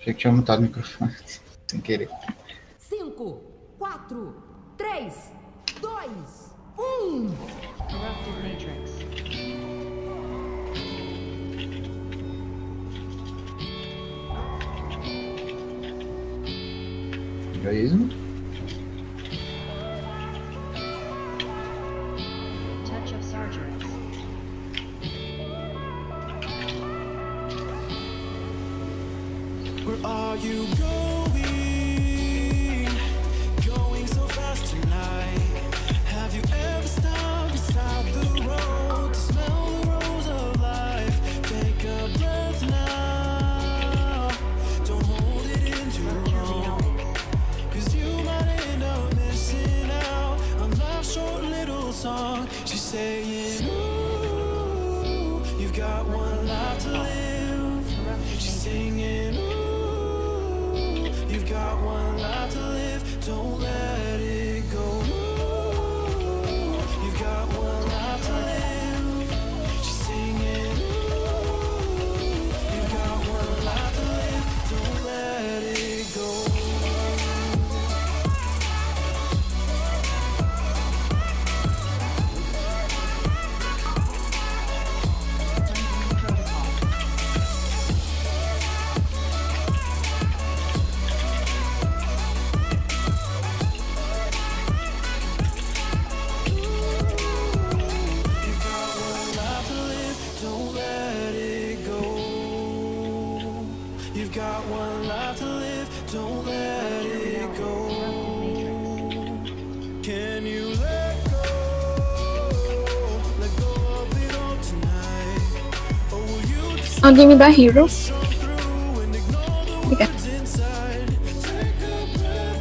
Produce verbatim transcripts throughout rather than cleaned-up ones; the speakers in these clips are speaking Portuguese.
Achei que tinha mutado o microfone sem querer. cinco, quatro, três, dois, um. Corrupted Matrix. Judaísmo. Touch of Sargeras. Where are you going? Going so fast tonight. Have you ever stopped beside the road to smell the rose of life? Take a breath now. Don't hold it in too long. Cause you might end up missing out on life's short little song. She's saying, ooh, you've got one life to live. She's singing, ooh, you've got one life to live. Don't let it go. Ooh, you've got one life to live. She's singing, ooh, you've got one life to live. Don't let it go. You've got one life to live, don't let it go. Can you let go? Let go of it all tonight. Or will you Alguém me dá hero? show through and ignore the Obrigada. words inside? Take a breath,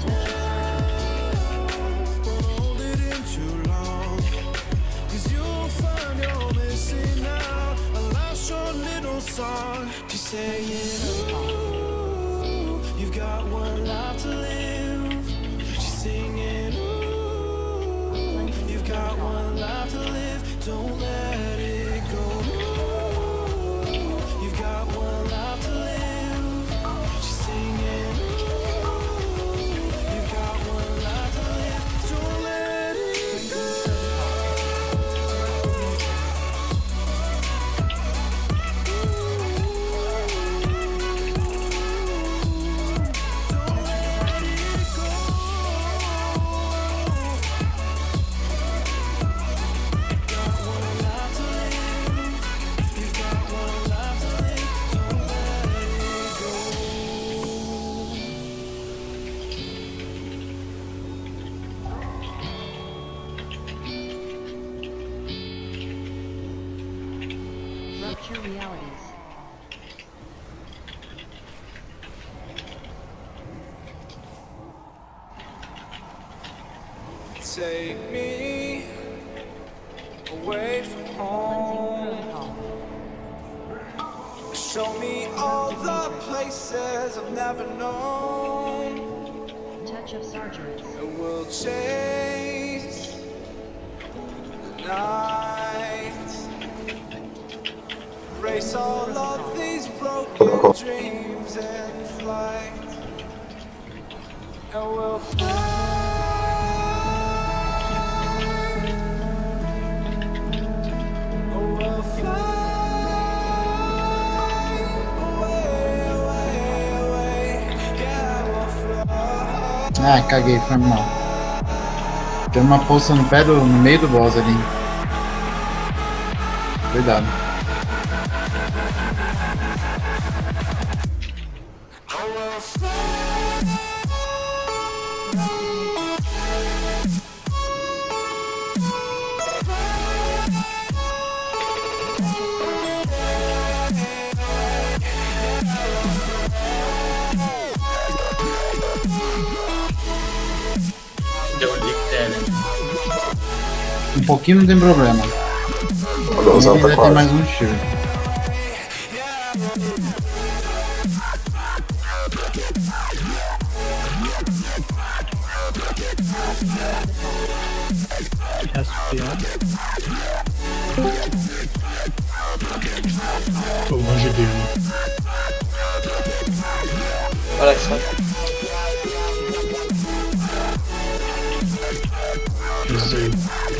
don't hold it in too long. Cause you'll find you're missing out a last short little song. She's saying, ooh, you've got one life to live. She's singing, ooh, you've got one life to live. Don't let it go. Ooh, you've got one life to live. She's singing, ooh, you've got one life to live. Don't let it go. Rupture realities. Take me away from home. Show me all the places I've never known. Touch of Sargeras. And we'll chase the night. Erase all of these broken dreams in flight. And we'll fly. Ah, caguei, foi mal. Tem uma poça no pé do, no meio do boss ali. Cuidado. Um pouquinho não tem problema. Vou usar Ainda outra tem mais quase. um tiro. Tô longe dele. Alex, sabe? Isso aí.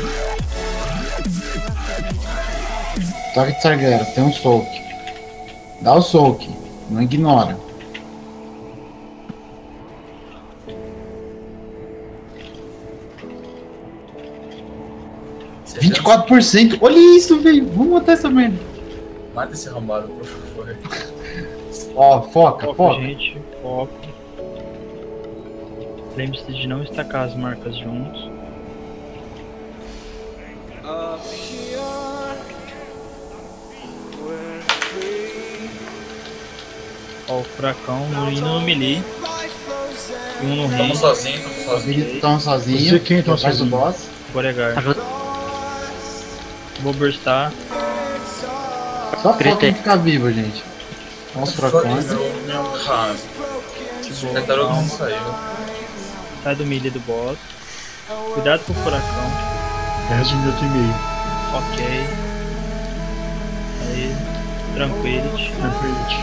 Toque de Sargueira, tem um soak. Dá o soak, não ignora. vinte e quatro por cento, olha isso, velho. Vamos matar essa merda. Mata esse arrombado, por favor. Ó, foca, Foco, foca. gente. Foco. Lembre-se de não estacar as marcas juntos. Up here, we're free. Ó, o furacão no indo no melee. E um no rei. Tamo sozinho, tamo sozinho. Estão sozinhos. Você quem tá atrás do sozinho? boss. Boregar. Vou burstar. Só foca em ficar vivo, gente. Olha os furacões. Ah, tartaruga não saiu. Sai do melee do boss. Cuidado com o furacão. Resta um minuto e meio. Ok. Aí. Tranquility. Tranquility.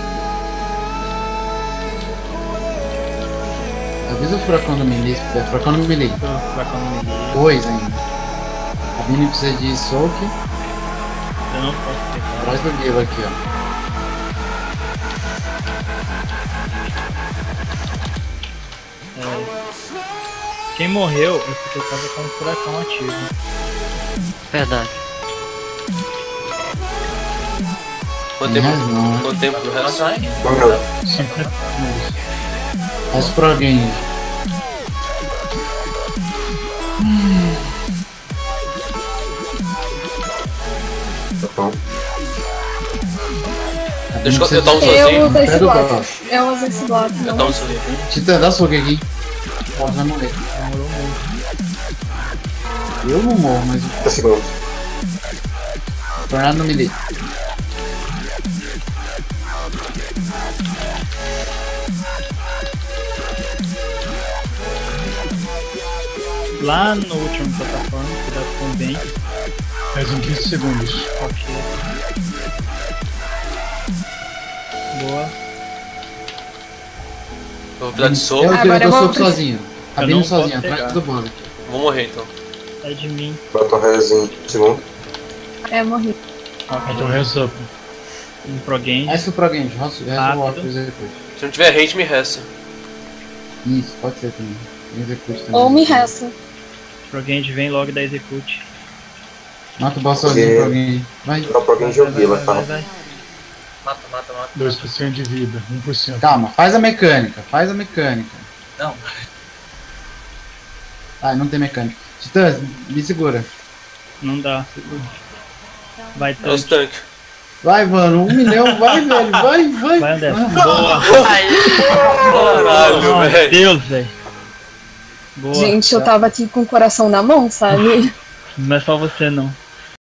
Avisa o furacão do melee, se puder. Furacão do melee. Furacão no melee. Dois ainda. A Bini precisa de soak. Eu não posso pegar. Atrás do Gale aqui, ó. É. Quem morreu é porque eu tava com o furacão ativo. Verdade. Quanto tempo? Não, Quanto tempo do resto? Morreu. Faz pra alguém. Tá bom. Deixa eu eu tomo Eu sozinho. uso esse Pega o bloco. boss. Eu uso esse bloco. Eu tomo sozinho. Titã, dá soak aqui. Pode vai morrer. Demorou muito. Eu não morro, mas trinta segundos. o tornado no melee. Lá no último plataforma, cuidado com o bem. Restam quinze segundos. Ok. Boa. Vou precisar de Eu, soco. eu, Agora eu eu dou vou soco precisar- sozinho. A Eu Bini não sozinha, posso atrás pegar. do boss. Vou morrer então. Sai de mim. Bota o res em segundo. É, eu morri. Então resta up. Um Progend. Resta o Progend, resta o Rápido. Walk Execute. Se não tiver range, me resta. Isso, pode ser também. Execute também. Ou me resta. Progend vem logo da Execute. Mata o boss sozinho, Progend. Vai. Dá pra alguém Vai, jogar, vai, vai vai, vai, falar. vai. Mata, mata, mata. dois por cento de vida. um por cento. Calma, faz a mecânica, faz a mecânica. Não. Ah, não tem mecânica. Titã, me segura. Não dá. Vai, É os tanque. tanques. Vai, mano, um milhão, vai, velho, vai, vai. Vai, André. Ah, Boa. Caralho, Meu velho. Deus, velho. Boa. Gente, eu tava aqui com o coração na mão, sabe? Não é só você, não.